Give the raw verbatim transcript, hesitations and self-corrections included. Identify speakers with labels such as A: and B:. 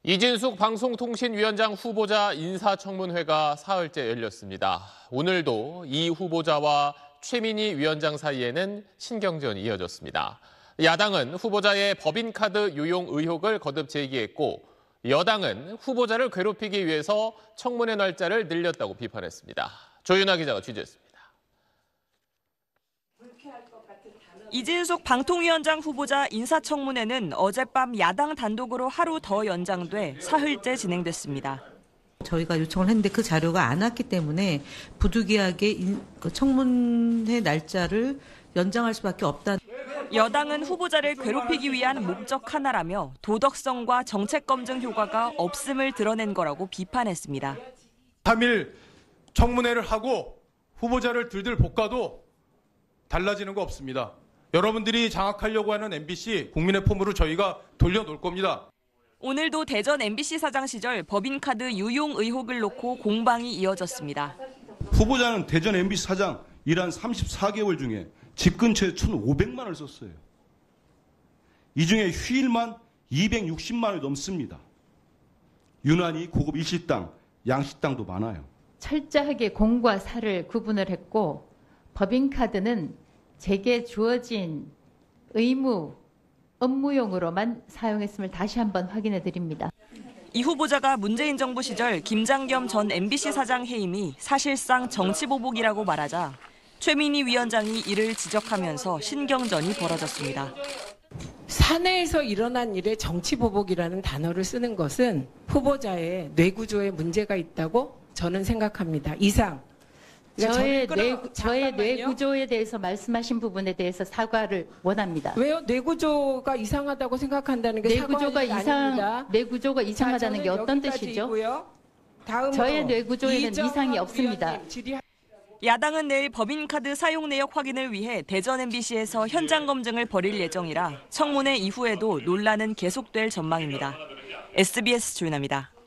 A: 이진숙 방송통신위원장 후보자 인사청문회가 사흘째 열렸습니다. 오늘도 이 후보자와 최민희 위원장 사이에는 신경전이 이어졌습니다. 야당은 후보자의 법인카드 유용 의혹을 거듭 제기했고, 여당은 후보자를 괴롭히기 위해서 청문회 날짜를 늘렸다고 비판했습니다. 조윤아 기자가 취재했습니다.
B: 이진숙 방통위원장 후보자 인사청문회는 어젯밤 야당 단독으로 하루 더 연장돼 사흘째 진행됐습니다.
C: 저희가 요청을 했는데 그 자료가 안 왔기 때문에 부득이하게 청문회 날짜를 연장할 수밖에 없다.
B: 여당은 후보자를 괴롭히기 위한 목적 하나라며 도덕성과 정책 검증 효과가 없음을 드러낸 거라고 비판했습니다.
D: 삼 일 청문회를 하고 후보자를 들들 볶아도 달라지는 거 없습니다. 여러분들이 장악하려고 하는 엠비씨 국민의 품으로 저희가 돌려놓을 겁니다.
B: 오늘도 대전 엠비씨 사장 시절 법인카드 유용 의혹을 놓고 공방이 이어졌습니다.
E: 후보자는 대전 엠비씨 사장 일한 삼십사 개월 중에 집 근처에 천오백만 원을 썼어요. 이 중에 휴일만 이백육십만 원이 넘습니다. 유난히 고급 일식당, 양식당도 많아요.
F: 철저하게 공과 사를 구분을 했고, 법인카드는 제게 주어진 의무, 업무용으로만 사용했음을 다시 한번 확인해 드립니다.
B: 이 후보자가 문재인 정부 시절 김장겸 전 엠비씨 사장 해임이 사실상 정치보복이라고 말하자 최민희 위원장이 이를 지적하면서 신경전이 벌어졌습니다.
G: 사내에서 일어난 일에 정치보복이라는 단어를 쓰는 것은 후보자의 뇌구조에 문제가 있다고 저는 생각합니다. 이상. 그러니까
F: 저의,
G: 끌어,
F: 뇌, 저의
G: 잠깐만요.
F: 뇌구조에 대해서 말씀하신 부분에 대해서 사과를 원합니다.
G: 왜요? 뇌구조가 이상하다고 생각한다는 게
F: 뇌구조가
G: 사과할 일이
F: 이상,
G: 아닙니다.
F: 뇌구조가 이상하다는
G: 자,
F: 게 어떤 뜻이죠? 저의 뇌구조에는 이상이 없습니다.
G: 질의...
B: 야당은 내일 법인카드 사용 내역 확인을 위해 대전 엠비씨에서 현장 검증을 벌일 예정이라 청문회 이후에도 논란은 계속될 전망입니다. 에스비에스 조윤아입니다.